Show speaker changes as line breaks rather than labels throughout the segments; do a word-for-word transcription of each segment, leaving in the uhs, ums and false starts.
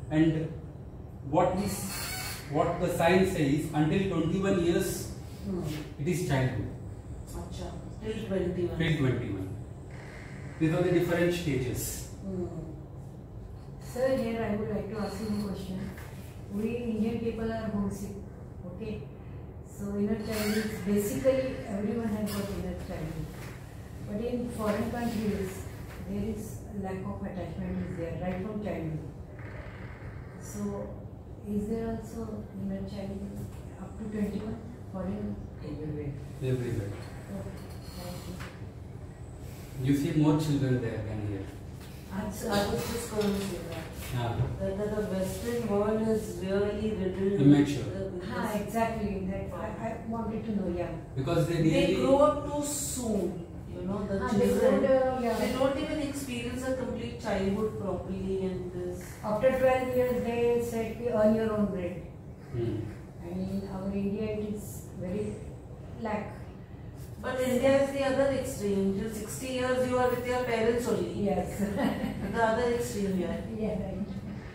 And what is what the science says, until twenty-one years
Hmm.
it is childhood.
Acha, till twenty-one.
Till twenty-one. These are the different stages.
Hmm.
Sir, here I would like to ask you a question. We Indian people are homesick, okay? So inner child is basically everyone has got inner child. But in foreign countries, there is lack of attachment is there right from childhood. So is there also inner child up to twenty-one foreign?
Everywhere.
Everywhere.
Okay, thank you.
You see more children there than here.
So I was just going to say that.
Ah.
That, that the Western world is really riddled
Immature.
with this-
Ah, exactly. That I, I wanted to know, yeah.
Because they
They
really
grow up too soon. You know, the
Ah, they
children.
don't, uh, yeah.
They don't even experience a complete childhood properly and this.
After twelve years, they said, earn your own bread.
Hmm.
And in our India, it is very lack.
But India is the other extreme. Till sixty years you are with your parents only.
Yes.
The other extreme here.
Yeah, right.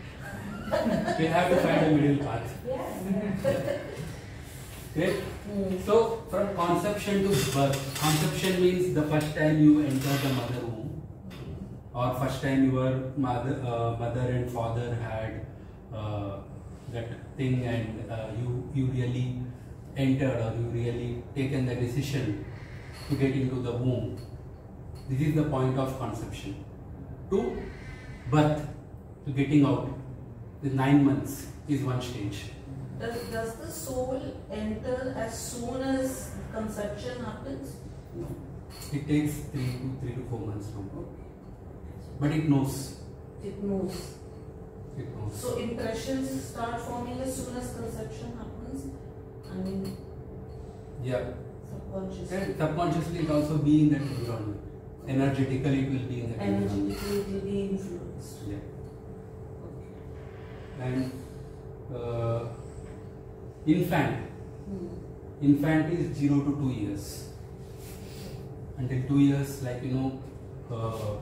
We have to find a middle path.
Yeah.
Okay?
Hmm.
So from conception to birth, conception means the first time you enter the mother womb, or first time your mother, uh, mother and father had uh, that thing, and uh, you you really entered, or you really taken the decision to get into the womb. This is the point of conception. To birth, to getting out, the nine months is one stage.
Does, does the soul enter as soon as conception happens?
No. It takes three to three to four months now. But it knows.
It moves.
It knows.
So impressions start forming as soon as conception happens. I mean,
Yeah.
subconsciously.
And subconsciously it also be in that environment. Energetically it will be in that environment.
Energetically it will be influenced.
Yeah.
Okay.
And uh, infant.
Hmm.
Infant is zero to two years. Until two years, like you know, uh,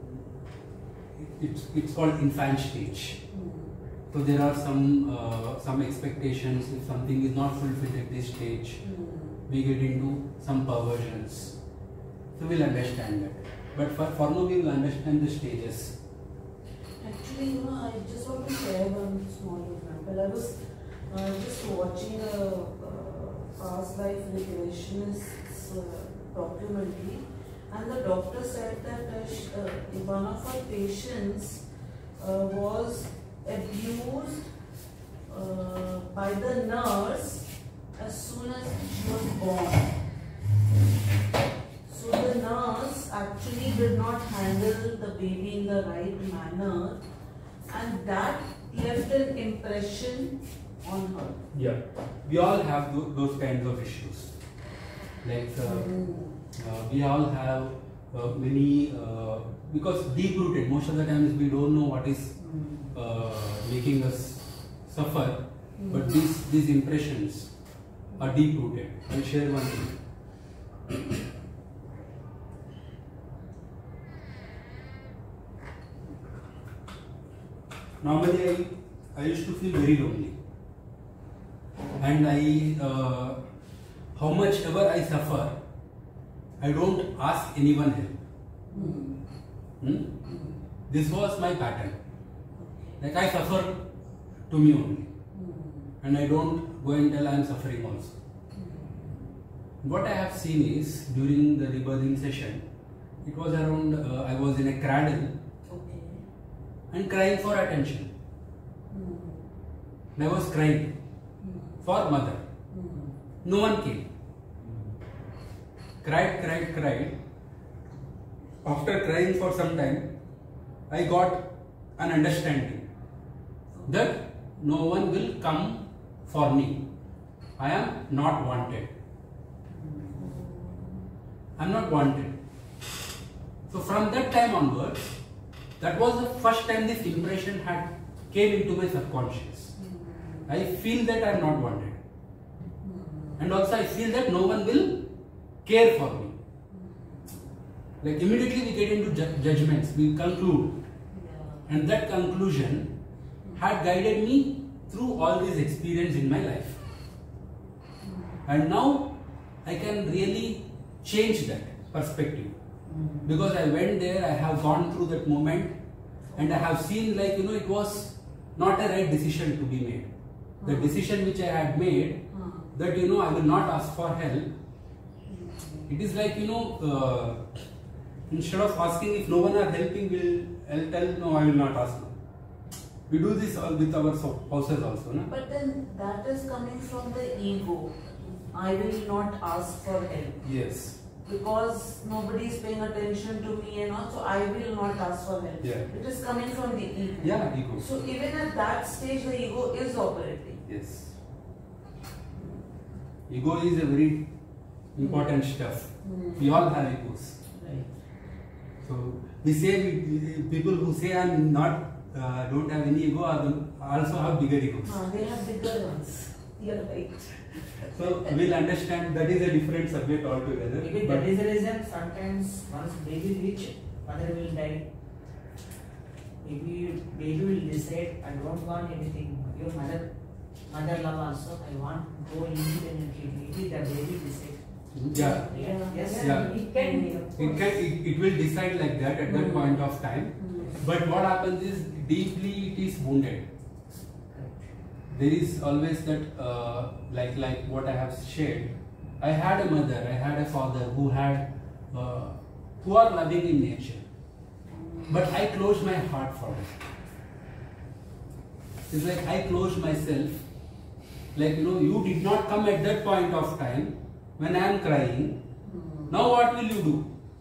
it's it's called infant stage.
Hmm.
So there are some uh, some expectations. If something is not fulfilled at this stage,
Hmm.
we get into some perversions. So we'll understand that. But for, for now we will understand the stages.
Actually, you know, I just want to share one small example. I was uh, just watching a uh, past life regressionist's uh, documentary, and the doctor said that uh, sh- uh, one of her patients uh, was abused uh, by the nurse as soon as she was born. So the nurse actually did not handle the baby in the right manner, and that left an impression on her.
Yeah. We all have tho- those kinds of issues. Like uh, uh, we all have uh, many uh, because deep rooted. Most of the times we don't know what is uh, making us suffer, but these these impressions are deep rooted. I'll share one thing. Normally, I, I used to feel very lonely, and I, uh, how much ever I suffer, I don't ask anyone help. Hmm? This was my pattern. Like I suffer to me only, and I don't go and tell I am suffering also. What I have seen is during the rebirthing session, it was around, uh, I was in a cradle
Okay.
and crying for attention. And I was crying for mother. No one came. Cried, cried, cried. After crying for some time, I got an understanding that no one will come for me. I am not wanted. I am not wanted. So from that time onwards, that was the first time this impression had came into my subconscious. I feel that I am not wanted. And also I feel that no one will care for me. Like immediately we get into ju- judgments, we conclude. And that conclusion had guided me through all these experience in my life. And now I can really change that perspective. Because I went there, I have gone through that moment, and I have seen, like, you know, it was not a right decision to be made. The decision which I had made, that, you know, I will not ask for help. It is like, you know, uh, instead of asking if no one are helping, will I'll tell no, I will not ask. We do this all with our spouses also, no?
But then that is coming from the ego. I will not ask for help.
Yes.
Because nobody is paying attention to me and all, so I will not ask for help.
Yeah.
It is coming from the ego.
Yeah, ego.
So even at that stage, the ego is operating.
Yes. Ego is a very important stuff.
Mm.
We all have egos.
Right.
So we say we, people who say I'm not uh, don't have any ego are also have bigger egos.
Ah, they have bigger ones. You're right.
So we'll understand that is a different subject altogether.
Maybe that is the reason sometimes once baby reach, mother will die. Maybe baby will decide, I don't want anything. Your mother, mother love also. I want to go independently. Maybe the baby decide.
Yeah.
Yeah. Yes.
Yeah.
It can be. of
It
course.
can it, it will decide like that at that
Mm.
point of time.
Mm.
But what happens is deeply it is wounded. There is always that uh, like like what I have shared. I had a mother, I had a father who had uh, who are loving in nature, but I closed my heart for it. It's like I closed myself. Like, you know, you did not come at that point of time when I am crying.
Mm.
Now what will you do?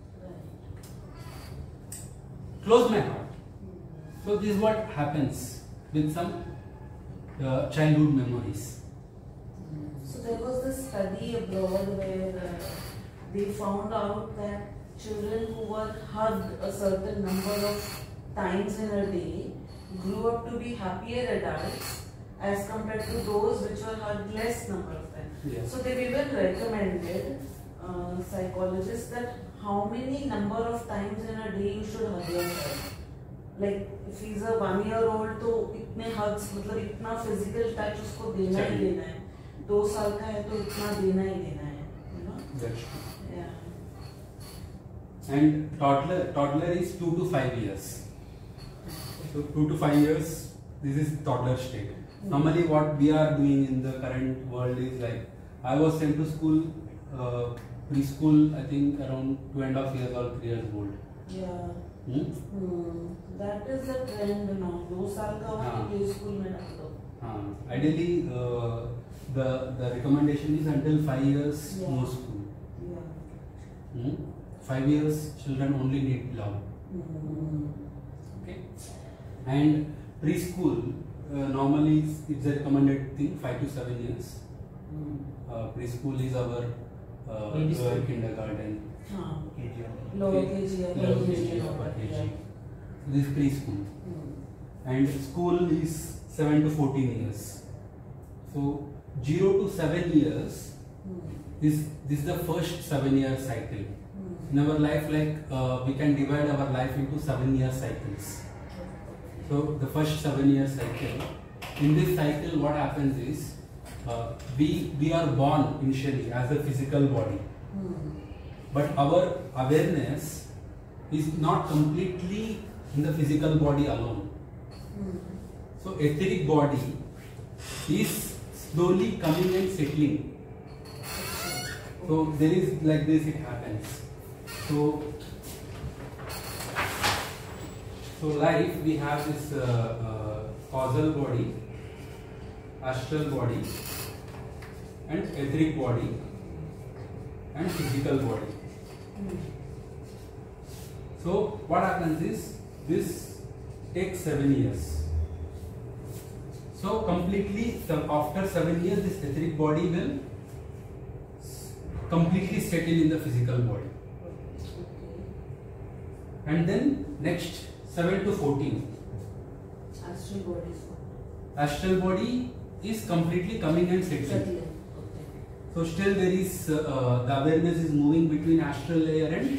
Close my heart. So this is what happens with some uh, childhood memories.
So there was this study abroad where uh, they found out that children who were hugged a certain number of times in a day grew up to be happier adults as compared to those which were hugged less number of times.
Yes.
So they even recommended uh, psychologists that how many number of times in a day you should hug your child. Like if he's a one year old तो इतने hugs मतलब इतना physical touch उसको देना ही
चाहिए.
देना है. दो साल का है तो इतना देना ही देना है. You know?
That's true.
Yeah.
And toddler toddler is two to five years. So two to five years, this is toddler state. Normally, what we are doing in the current world is like I was sent to school, uh, preschool. I think around two and a half years or three years old.
Yeah.
Hmm?
Hmm. That is the trend now. दो साल का हो
हाँ.
तो play school में रख दो.
Uh, ideally, uh, the the recommendation is until five years
Yeah.
no school.
Yeah.
Hmm? Five years, children only need love.
Hmm.
Okay. And preschool uh, normally is, it's a recommended thing, five to seven years.
Hmm.
Uh, preschool is our uh,
Baby
lower
school.
kindergarten,
हाँ.
K G only.
Lower K G or
lower
lower
K
K
G,
G.
upper K G.
Yeah.
This is preschool.
Hmm.
And school is seven to fourteen years. So zero to seven years
Hmm.
is this is the first seven year cycle.
Hmm.
In our life, like uh, we can divide our life into seven year cycles. So the first seven year cycle, in this cycle what happens is uh, we we are born initially as a physical body,
Hmm.
but our awareness is not completely in the physical body alone.
Hmm.
So etheric body is slowly coming and settling. So there is like this it happens. So so life we have this uh, uh, causal body, astral body, and etheric body, and physical body.
Hmm.
So what happens is this takes seven years. So completely so after seven years this etheric body will completely settle in the physical body. And then next seven to fourteen.
Astral body is what?
Astral body is completely coming and settling.
Settling. Okay.
So still there is uh, the awareness is moving between astral layer and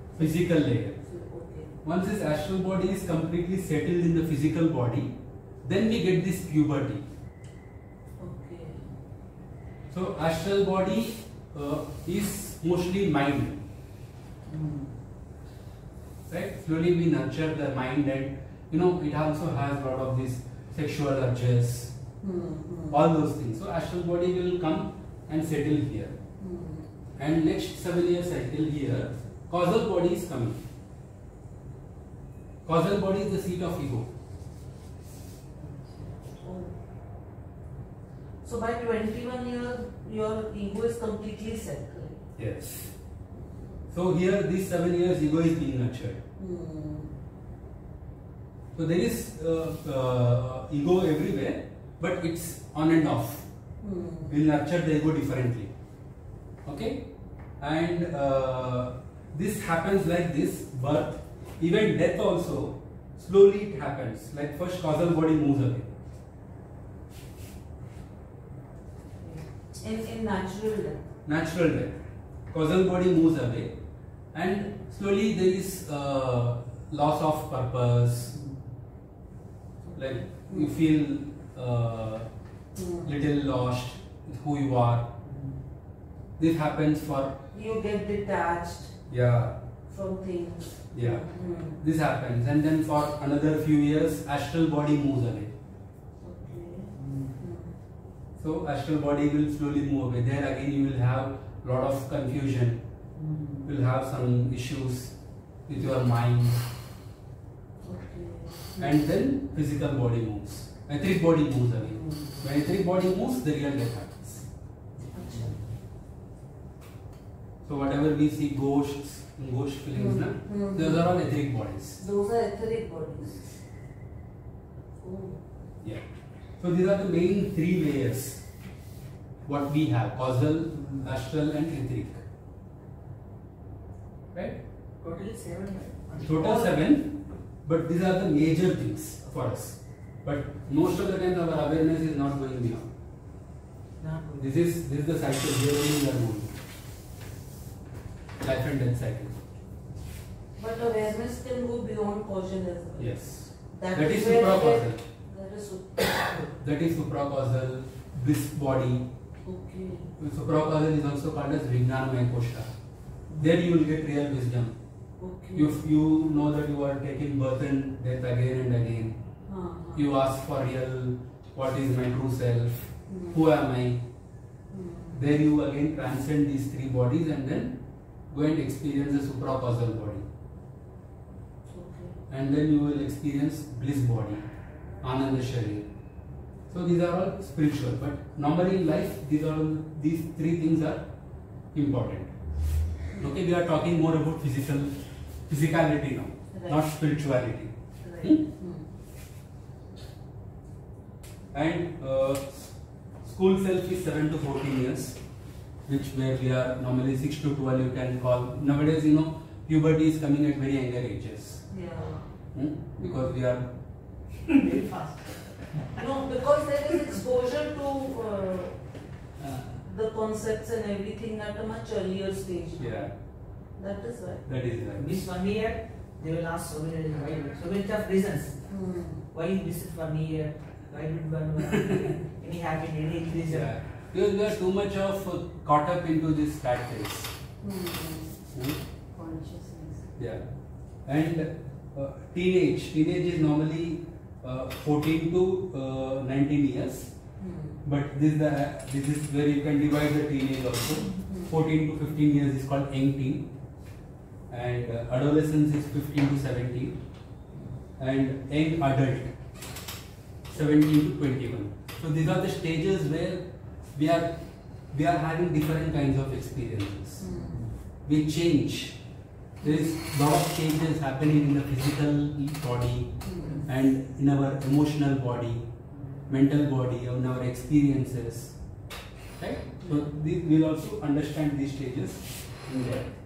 physical layer.
So, okay.
Once this astral body is completely settled in the physical body, then we get this puberty.
Okay.
So astral body uh, is mostly mind.
Hmm.
Right? Slowly we nurture the mind, and you know it also has a lot of these sexual urges,
Hmm. Hmm.
all those things. So astral body will come and settle here,
Hmm.
and next seven year cycle here, causal body is coming. Causal body is the seat of ego.
Oh. So by twenty-one years, your ego is completely settled.
Yes. So here, these seven years, ego is being nurtured.
Hmm.
So there is uh, uh, ego everywhere, but it's on and off.
Hmm.
We'll nurture the ego differently. Okay? And uh, this happens like this, birth, even death also, slowly it happens. Like first causal body moves away.
In, in natural death.
Natural death. Causal body moves away, and slowly there is uh, loss of purpose. Like you feel uh,
Hmm.
little lost with who you are. This happens for,
You get detached
yeah,
from things.
yeah.
Hmm.
This happens, and then for another few years, astral body moves away.
Okay.
Mm.
Hmm.
So astral body will slowly move away. There again, you will have lot of confusion.
Mm.
You will have some issues with your mind,
Okay.
and then physical body moves. Etheric body moves away.
Hmm.
When etheric body moves, the real death happens.
Acha.
So whatever we see, ghosts, ghost films, na,
Hmm.
those are all etheric bodies.
Those are etheric bodies. Oh.
Yeah. So these are the main three layers. What we have: causal, astral, and etheric. Right?
Totally seven, right?
Total seven, but these are the major things for us. But most of the times our awareness is not going beyond.
Not good.
This is this is the cycle here only we are moving. Life and death cycle.
But awareness can go beyond causal as well.
Yes.
That,
That is
where we
supracausal.
get- That is sup-
That is supracausal, bliss body.
okay.
Supracausal is also called as Vijnanamaya Kosha. There you will get real wisdom.
Okay.
If you know that you are taking birth and death again and again,
Uh-huh.
you ask for real, what is my true self,
Hmm.
who am I?
Hmm.
There you again transcend these three bodies and then go and experience the supracausal body.
Okay.
And then you will experience bliss body, Ananda Sharir. So these are all spiritual, but normally in life, these are all, these three things are important. Okay, we are talking more about physical, physicality now,
Right.
not spirituality.
Right.
Hmm?
Hmm.
And uh, school self is seven to fourteen years, which where we are normally six to twelve you can call. Nowadays, you know, puberty is coming at very younger ages.
Yeah.
Hmm? Because we are,
Very fast.
No, because there is exposure to uh,
uh,
the concepts and everything at a much earlier stage.
yeah,
That is right.
that is right.
This one year, they will ask so many, why, so many tough reasons.
Hmm.
Why this is one year? Why did one any happen, any reason?
Yeah. Because we are too much of uh, caught up into this fat phase.
Hmm.
Hmm?
Consciousness.
Yeah. And uh, teenage, teenage is normally uh, fourteen to uh, nineteen years.
Hmm.
But this the this is where you can divide the teenage also. fourteen to fifteen years is called young teen, and uh, adolescence is fifteen to seventeen, and young adult seventeen to twenty-one. So these are the stages where we are we are having different kinds of experiences.
Hmm.
We change. There is lot of changes happening in the physical body
Hmm.
and in our emotional body, mental body, in our experiences. Right? So we will also understand these stages in there.